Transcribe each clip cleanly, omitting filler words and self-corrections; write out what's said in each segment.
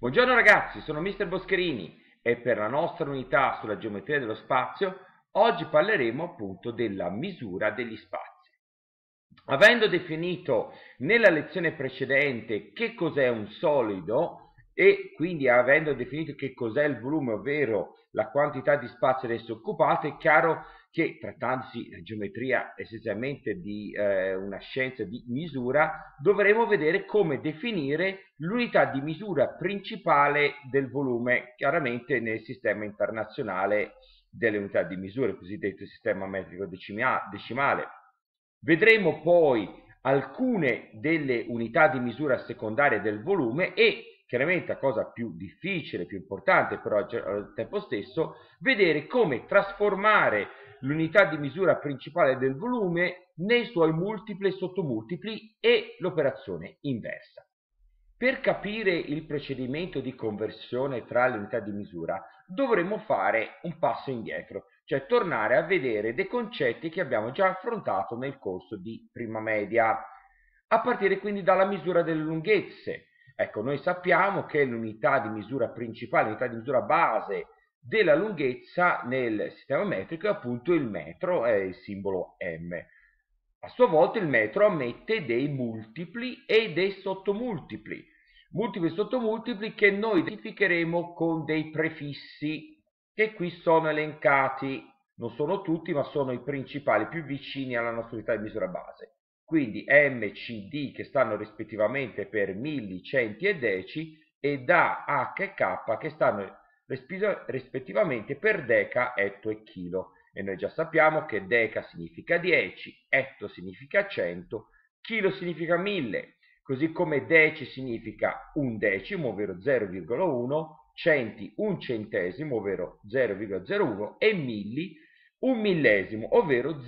Buongiorno ragazzi, sono Mister Boscherini e per la nostra unità sulla geometria dello spazio oggi parleremo appunto della misura degli spazi. Avendo definito nella lezione precedente che cos'è un solido e quindi avendo definito che cos'è il volume, ovvero la quantità di spazio ad esso occupato, è chiaro che trattandosi la geometria essenzialmente di una scienza di misura, dovremo vedere come definire l'unità di misura principale del volume, chiaramente nel sistema internazionale delle unità di misura, il cosiddetto sistema metrico decimale. Vedremo poi alcune delle unità di misura secondarie del volume e chiaramente la cosa più difficile, più importante però al tempo stesso, vedere come trasformare l'unità di misura principale del volume nei suoi multipli e sottomultipli e l'operazione inversa. Per capire il procedimento di conversione tra le unità di misura dovremo fare un passo indietro, cioè tornare a vedere dei concetti che abbiamo già affrontato nel corso di prima media, a partire quindi dalla misura delle lunghezze. Ecco, noi sappiamo che l'unità di misura principale, l'unità di misura base della lunghezza nel sistema metrico è appunto il metro, è il simbolo m. A sua volta il metro ammette dei multipli e dei sottomultipli, multipli e sottomultipli che noi identificheremo con dei prefissi che qui sono elencati. Non sono tutti, ma sono i principali, più vicini alla nostra unità di misura base. Quindi m, c, d che stanno rispettivamente per milli, centi e deci, e da h e k che stanno rispettivamente per deca, etto e chilo. E noi già sappiamo che deca significa 10, etto significa 100, chilo significa 1000, così come deci significa un decimo, ovvero 0,1, centi un centesimo, ovvero 0,01, e milli un millesimo, ovvero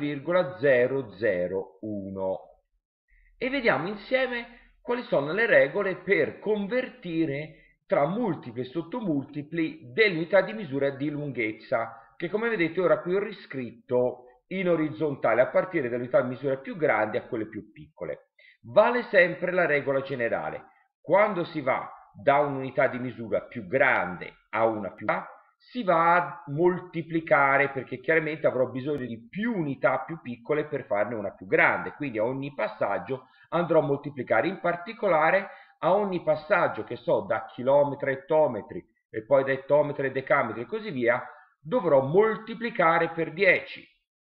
0,001. E vediamo insieme quali sono le regole per convertire tra multipli e sottomultipli dell'unità di misura di lunghezza, che come vedete ora qui ho riscritto in orizzontale a partire dall'unità di misura più grandi a quelle più piccole. Vale sempre la regola generale: quando si va da un'unità di misura più grande a una più piccola, si va a moltiplicare, perché chiaramente avrò bisogno di più unità più piccole per farne una più grande, quindi a ogni passaggio andrò a moltiplicare, in particolare a ogni passaggio che so da chilometri a ettometri e poi da ettometri a decametri e così via, dovrò moltiplicare per 10.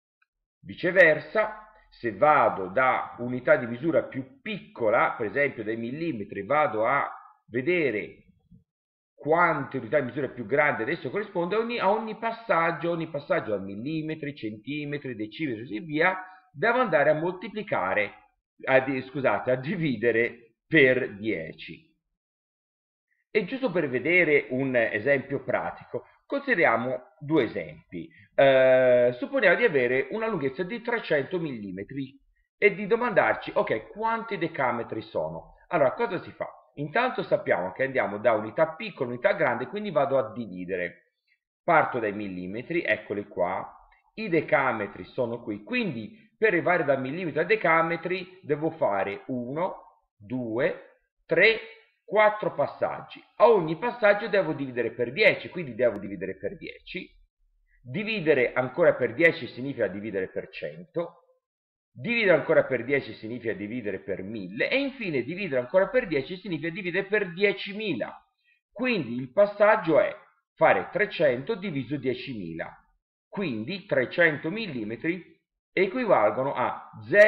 Viceversa, se vado da unità di misura più piccola, per esempio dai millimetri, vado a vedere quante unità di misura più grande adesso corrisponde a ogni passaggio da millimetri, centimetri, decimetri e così via, devo andare a moltiplicare, a dividere per 10. E giusto per vedere un esempio pratico, consideriamo due esempi. Supponiamo di avere una lunghezza di 300 mm e di domandarci, ok, quanti decametri sono? Allora, cosa si fa? Intanto sappiamo che andiamo da unità piccola a unità grande, quindi vado a dividere. Parto dai millimetri, eccoli qua, i decametri sono qui, quindi per arrivare da millimetri a decametri devo fare 1, 2, 3, 4 passaggi. A ogni passaggio devo dividere per 10, quindi devo dividere per 10. Dividere ancora per 10 significa dividere per 100. Dividere ancora per 10 significa dividere per 1000 e infine dividere ancora per 10 significa dividere per 10.000. Quindi il passaggio è fare 300 diviso 10.000. Quindi 300 mm equivalgono a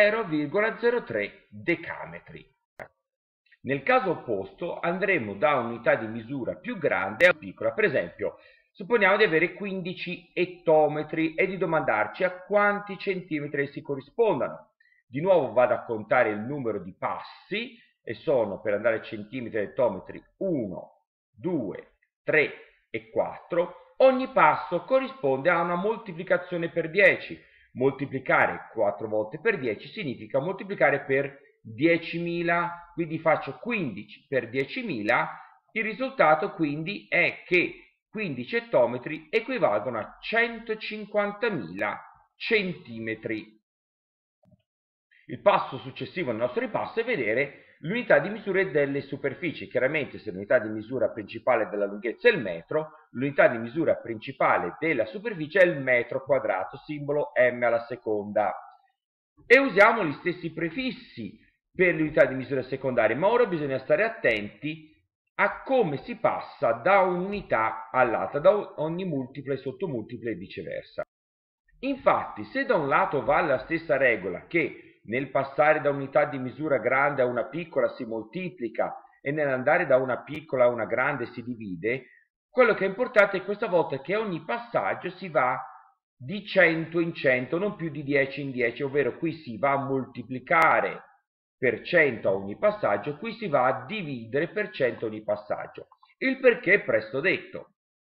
0,03 decametri. Nel caso opposto andremo da un'unità di misura più grande a più piccola. Per esempio, supponiamo di avere 15 ettometri e di domandarci a quanti centimetri essi corrispondano. Di nuovo vado a contare il numero di passi e sono, per andare a centimetri ed ettometri, 1, 2, 3 e 4. Ogni passo corrisponde a una moltiplicazione per 10. Moltiplicare 4 volte per 10 significa moltiplicare per 10.000, quindi faccio 15 per 10.000, il risultato quindi è che 15 ettometri equivalgono a 150.000 centimetri. Il passo successivo nel nostro ripasso è vedere l'unità di misura delle superfici. Chiaramente se l'unità di misura principale della lunghezza è il metro, l'unità di misura principale della superficie è il metro quadrato, simbolo m alla seconda. E usiamo gli stessi prefissi per l'unità di misura secondarie, ma ora bisogna stare attenti a come si passa da un'unità all'altra, da ogni multipla e sottomultipla e viceversa. Infatti, se da un lato vale la stessa regola che nel passare da unità di misura grande a una piccola si moltiplica e nell'andare da una piccola a una grande si divide, quello che è importante questa volta è che ogni passaggio si va di 100 in 100, non più di 10 in 10, ovvero qui si va a moltiplicare per 100 a ogni passaggio, qui si va a dividere per 100 ogni passaggio. Il perché è presto detto.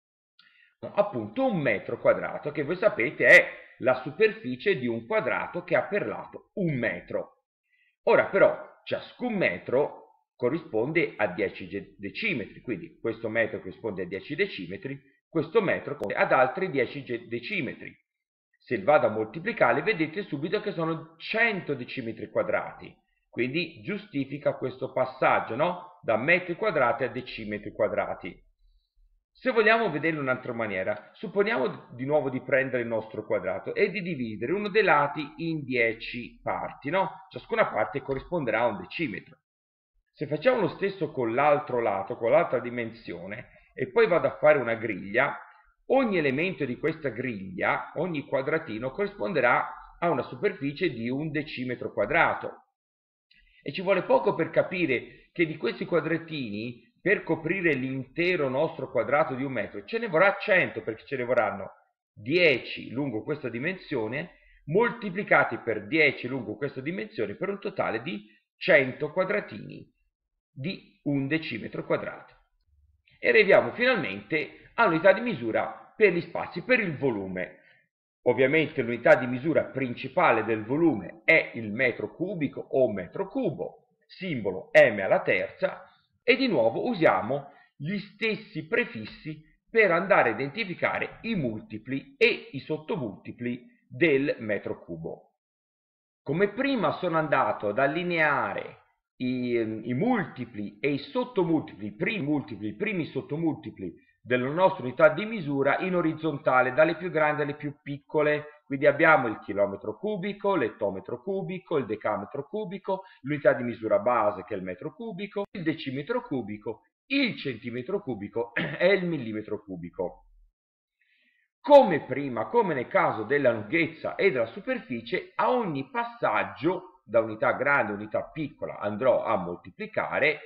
Appunto un metro quadrato, che voi sapete è la superficie di un quadrato che ha per lato un metro. Ora però ciascun metro corrisponde a 10 decimetri, quindi questo metro corrisponde a 10 decimetri, questo metro corrisponde ad altri 10 decimetri. Se vado a moltiplicare vedete subito che sono 100 decimetri quadrati, quindi giustifica questo passaggio, no? Da metri quadrati a decimetri quadrati. Se vogliamo vederlo in un'altra maniera, supponiamo di nuovo di prendere il nostro quadrato e di dividere uno dei lati in 10 parti, no? Ciascuna parte corrisponderà a un decimetro. Se facciamo lo stesso con l'altro lato, con l'altra dimensione, e poi vado a fare una griglia, ogni elemento di questa griglia, ogni quadratino, corrisponderà a una superficie di un decimetro quadrato. E ci vuole poco per capire che di questi quadratini, per coprire l'intero nostro quadrato di un metro, ce ne vorrà 100, perché ce ne vorranno 10 lungo questa dimensione, moltiplicati per 10 lungo questa dimensione, per un totale di 100 quadratini di un decimetro quadrato. E arriviamo finalmente all'unità di misura per gli spazi, per il volume. Ovviamente l'unità di misura principale del volume è il metro cubico o metro cubo, simbolo m alla terza, e di nuovo usiamo gli stessi prefissi per andare a identificare i multipli e i sottomultipli del metro cubo. Come prima sono andato ad allineare i multipli e i sottomultipli, i primi sottomultipli della nostra unità di misura in orizzontale, dalle più grandi alle più piccole. Quindi abbiamo il chilometro cubico, l'ettometro cubico, il decametro cubico, l'unità di misura base che è il metro cubico, il decimetro cubico, il centimetro cubico e il millimetro cubico. Come prima, come nel caso della lunghezza e della superficie, a ogni passaggio da unità grande a unità piccola andrò a moltiplicare,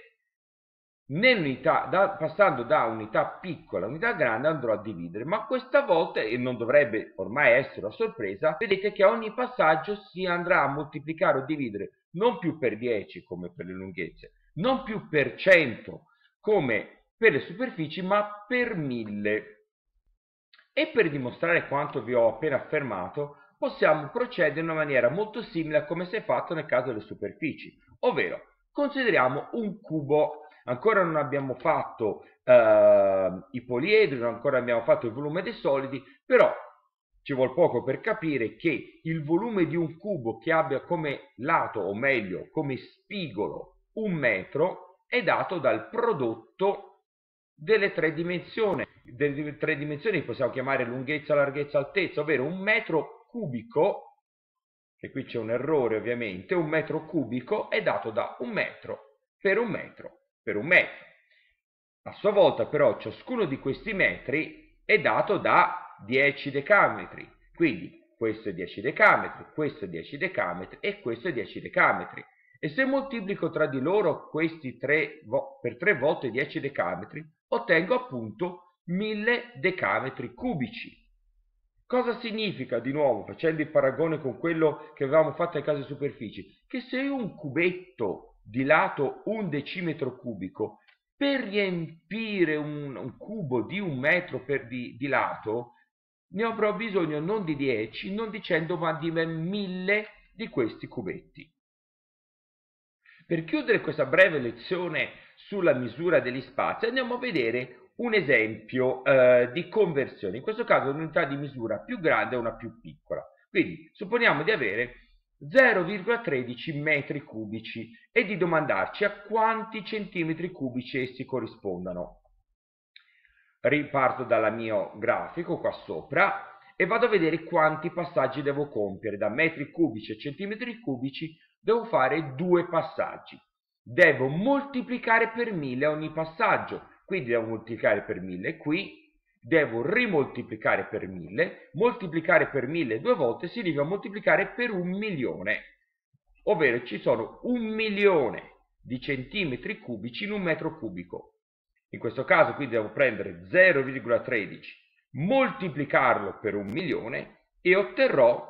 passando da unità piccola a unità grande andrò a dividere, ma questa volta, e non dovrebbe ormai essere una sorpresa, vedete che a ogni passaggio si andrà a moltiplicare o dividere non più per 10 come per le lunghezze, non più per 100 come per le superfici, ma per 1000. E per dimostrare quanto vi ho appena affermato, possiamo procedere in una maniera molto simile a come si è fatto nel caso delle superfici, ovvero consideriamo un cubo. Ancora non abbiamo fatto i poliedri, non ancora abbiamo fatto il volume dei solidi, però ci vuole poco per capire che il volume di un cubo che abbia come lato, o meglio, come spigolo, un metro, è dato dal prodotto delle tre dimensioni che possiamo chiamare lunghezza, larghezza, altezza, ovvero un metro cubico, e qui c'è un errore ovviamente, un metro cubico è dato da un metro per un metro per un metro. A sua volta però ciascuno di questi metri è dato da 10 decametri, quindi questo è 10 decametri, questo è 10 decametri e questo è 10 decametri. E se moltiplico tra di loro questi per 3 volte 10 decametri, ottengo appunto 1000 decametri cubici. Cosa significa, di nuovo, facendo il paragone con quello che avevamo fatto nel caso di superfici? Che se un cubetto di lato un decimetro cubico, per riempire un cubo di un metro di lato, ne avrò bisogno non di 10, non di 100, ma di 1000 di questi cubetti. Per chiudere questa breve lezione sulla misura degli spazi, andiamo a vedere un esempio di conversione, in questo caso un'unità di misura più grande e una più piccola. Quindi supponiamo di avere 0,13 metri cubici e di domandarci a quanti centimetri cubici essi corrispondano. Riparto dal mio grafico qua sopra e vado a vedere quanti passaggi devo compiere. Da metri cubici a centimetri cubici devo fare 2 passaggi. Devo moltiplicare per 1000 ogni passaggio, quindi devo moltiplicare per 1000 qui, devo rimoltiplicare per 1000, moltiplicare per 1000 2 volte significa moltiplicare per 1.000.000, ovvero ci sono 1.000.000 di centimetri cubici in un metro cubico. In questo caso quindi devo prendere 0,13, moltiplicarlo per 1.000.000 e otterrò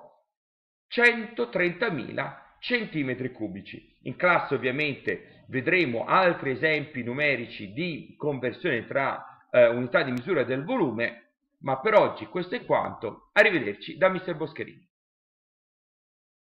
130.000 centimetri cubici. In classe ovviamente vedremo altri esempi numerici di conversione tra unità di misura del volume, ma per oggi questo è quanto. Arrivederci da Mr. Boscherini.